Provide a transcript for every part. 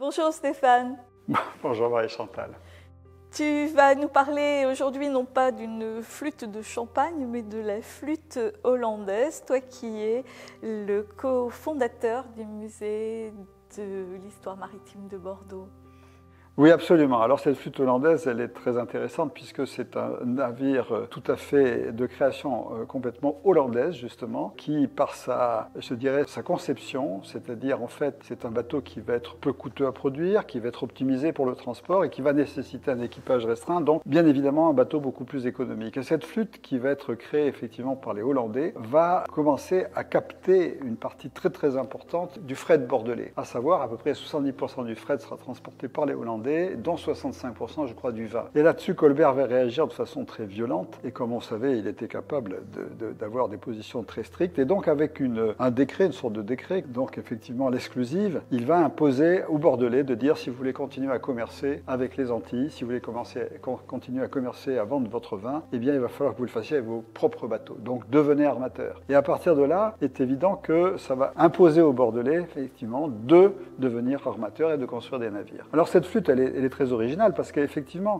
Bonjour Stéphane. Bonjour Marie-Chantal. Tu vas nous parler aujourd'hui non pas d'une flûte de champagne, mais de la flûte hollandaise, toi qui es le cofondateur du musée de l'histoire maritime de Bordeaux. Oui, absolument. Alors cette flûte hollandaise, elle est très intéressante puisque c'est un navire tout à fait de création complètement hollandaise justement, qui par sa conception, c'est-à-dire en fait c'est un bateau qui va être peu coûteux à produire, qui va être optimisé pour le transport et qui va nécessiter un équipage restreint, donc bien évidemment un bateau beaucoup plus économique. Et cette flûte qui va être créée effectivement par les Hollandais va commencer à capter une partie très importante du fret bordelais, à savoir à peu près 70% du fret sera transporté par les Hollandais, dont 65% je crois du vin. Et là-dessus, Colbert va réagir de façon très violente, et comme on savait, il était capable d'avoir des positions très strictes, et donc avec un décret, une sorte de décret, donc effectivement l'exclusive, il va imposer aux Bordelais de dire si vous voulez continuer à commercer avec les Antilles, si vous voulez continuer à commercer, à vendre votre vin, eh bien il va falloir que vous le fassiez avec vos propres bateaux, donc devenez armateur. Et à partir de là, il est évident que ça va imposer aux Bordelais, effectivement, de devenir armateurs et de construire des navires. Alors cette flûte, elle est très originale parce qu'effectivement,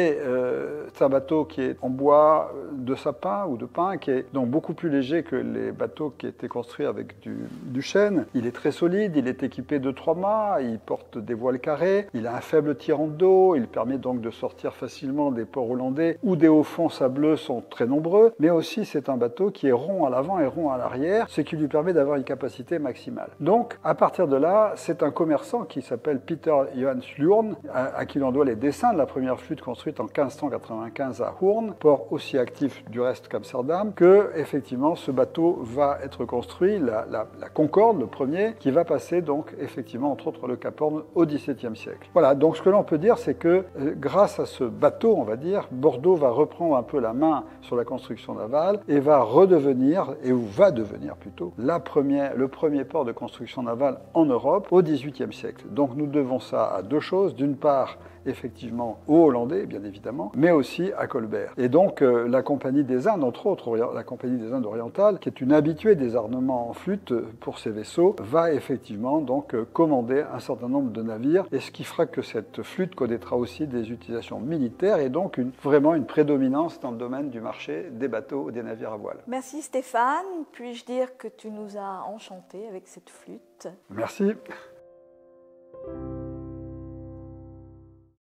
c'est un bateau qui est en bois de sapin ou de pin, qui est donc beaucoup plus léger que les bateaux qui étaient construits avec du chêne. Il est très solide, il est équipé de 3 mâts, il porte des voiles carrées, il a un faible tirant d'eau, il permet donc de sortir facilement des ports hollandais où des hauts fonds sableux sont très nombreux, mais aussi c'est un bateau qui est rond à l'avant et rond à l'arrière, ce qui lui permet d'avoir une capacité maximale. Donc, à partir de là, c'est un commerçant qui s'appelle Peter Johan Sluorn, à qui l'on doit les dessins de la première flûte construite en 1595 à Hoorn, port aussi actif du reste qu'Amsterdam, que effectivement ce bateau va être construit, la Concorde, le premier, qui va passer donc effectivement entre autres le Cap Horn au XVIIe siècle. Voilà, donc ce que l'on peut dire, c'est que grâce à ce bateau, on va dire, Bordeaux va reprendre un peu la main sur la construction navale et va redevenir, ou va devenir plutôt, le premier port de construction navale en Europe au XVIIIe siècle. Donc nous devons ça à deux choses. D'une part, effectivement, aux Hollandais, bien évidemment, mais aussi à Colbert. Et donc, la Compagnie des Indes, entre autres, la Compagnie des Indes orientales, qui est une habituée des armements en flûte pour ses vaisseaux, va effectivement donc commander un certain nombre de navires, et ce qui fera que cette flûte connaîtra aussi des utilisations militaires, et donc vraiment une prédominance dans le domaine du marché des bateaux, des navires à voile. Merci Stéphane. Puis-je dire que tu nous as enchantés avec cette flûte? Merci.